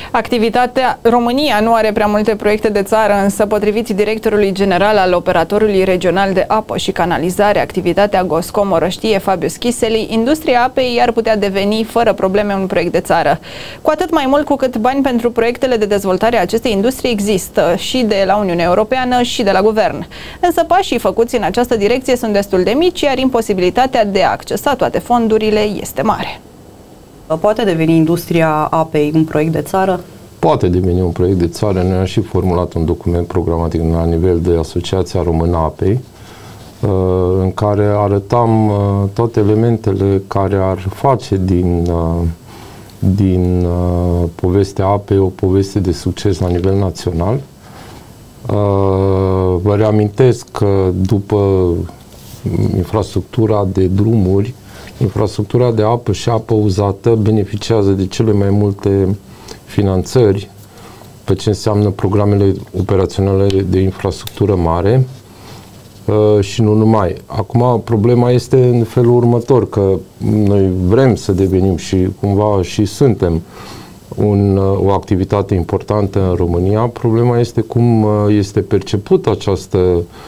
România nu are prea multe proiecte de țară, însă potrivit directorului general al operatorului regional de apă și canalizare, activitatea Goscom Orăștie, Fabio Schiseli, industria apei ar putea deveni fără probleme un proiect de țară. Cu atât mai mult cu cât bani pentru proiectele de dezvoltare a acestei industrie există și de la Uniunea Europeană și de la guvern. Însă pașii făcuți în această direcție sunt destul de mici, iar imposibilitatea de a accesa toate fondurile este mare. Poate deveni industria apei un proiect de țară? Poate deveni un proiect de țară. Noi am și formulat un document programatic la nivel de Asociația Română a Apei, în care arătam toate elementele care ar face din povestea apei o poveste de succes la nivel național. Vă reamintesc că după infrastructura de drumuri, infrastructura de apă și apă uzată beneficiază de cele mai multe finanțări pe ce înseamnă programele operaționale de infrastructură mare și nu numai. Acum, problema este în felul următor, că noi vrem să devenim și cumva și suntem o activitate importantă în România. Problema este cum este percepută această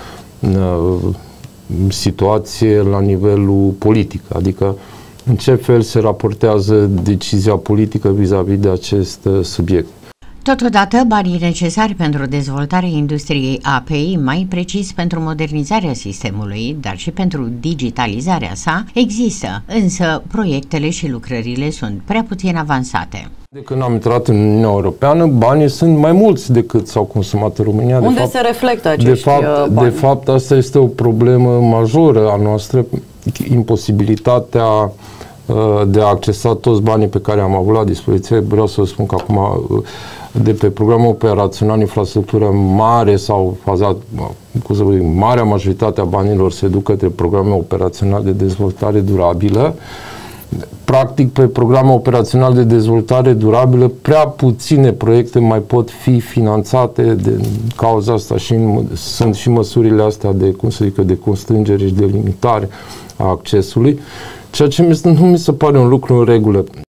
situație la nivelul politic, adică în ce fel se raportează decizia politică vis-a-vis de acest subiect. Totodată, banii necesari pentru dezvoltarea industriei apei, mai precis pentru modernizarea sistemului, dar și pentru digitalizarea sa, există, însă proiectele și lucrările sunt prea puțin avansate. De când am intrat în Uniunea Europeană, banii sunt mai mulți decât s-au consumat în România. Unde se reflectă acești bani? De fapt, asta este o problemă majoră a noastră, imposibilitatea de a accesa toți banii pe care am avut la dispoziție. Vreau să vă spun că acum, de pe programul operațional infrastructură mare sau fazat, cum să zic, marea majoritate a banilor se duc către programe operaționale de dezvoltare durabilă. Practic, pe programul operațional de dezvoltare durabilă, prea puține proiecte mai pot fi finanțate de cauza asta și sunt și măsurile astea de, cum să zic, de constrângere și de limitare a accesului, ceea ce nu mi se pare un lucru în regulă.